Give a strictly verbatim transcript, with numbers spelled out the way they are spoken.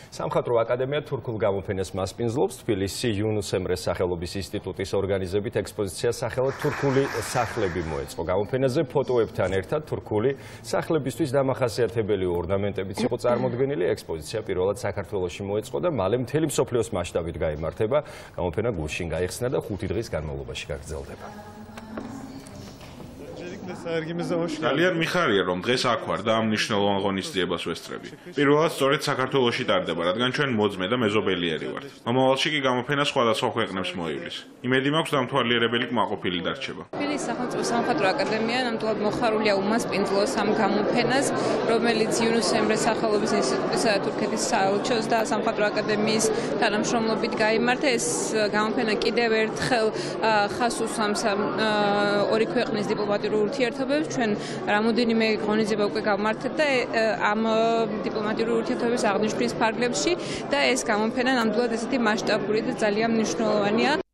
სამხატვრო აკადემია თურქულ გამოფენას მასპინძლობს. თბილისი იუნუს ემრეს სახელობის ინსტიტუტის ორგანიზებით ექსპოზიცია სახელად თურქული სახლები მოეწყო. გამოფენაზე ფოტოებთან ერთად თურქული სახლებისთვის დამახასიათებელი ორნამენტებიც იყო წარმოდგენილი. ექსპოზიცია პირველად საქართველოში მოეწყო და მალე მთელი მსოფლიოს მასშტაბით გაიმართება. გამოფენა გუშინ გაიხსნა და ხუთი დღის განმავლობაში გაგრძელდება. ძალიან მიხარია, რომ დღეს აქ ვარ და ამ მნიშვნელოვან ღონისძიებას ვესწრები. პირველად სწორედ საქართველოში ტარდება, რადგან ჩვენ მოძმე და მეზობელიერი ვართ. მომავალში კი გამოფენა სხვადასხვა ქვეყნებს მოივლის. იმედი მაქვს დამთვალიერებელი კმაყოფილი დარჩება. თბილისის სახელმწიფო სამხატვრო აკადემია ნამდვილად მოხარულია უმასპინძლოს ამ გამოფენას, რომელიც იუნუს ემრეს სახელობის ინსტიტუტისა და თურქეთის საელჩოს და სამხატვრო აკადემიის თანამშრომლობით გაიმართა. ეს გამოფენა კიდევ ერთხელ ხაზს უსვამს ორი ქვეყნის დიპლომატიურ ურთიერთობებს. ჩვენ რამოდენიმე ღონისძიება უკვე გავმართეთ და ამ დიპლომატიური ურთიერთობების აღნიშვნის ფარგლებში და ეს გამოფენა ნამდვილად ესეთი მასშტაბური და ძალიან მნიშვნელოვანია.